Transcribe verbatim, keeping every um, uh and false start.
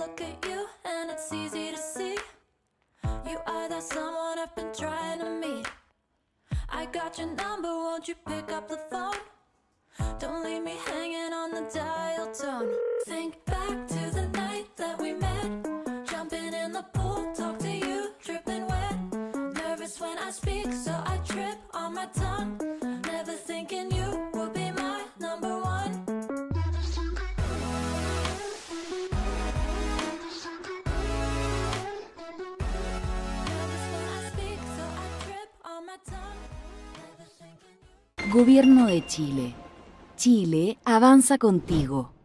look at you and it's easy to see. You are that someone I've been trying to meet. I got your number, won't you pick up the phone? Don't leave me hanging on the dial tone. Think back to the night that we met, jumping in the pool, talk to you, dripping wet. Nervous when I speak, so I trip on my tongue. Never thinking you would be my number one. Nervous when I speak, so I trip on my tongue. Never thinking you. Gobierno de Chile. Chile avanza contigo.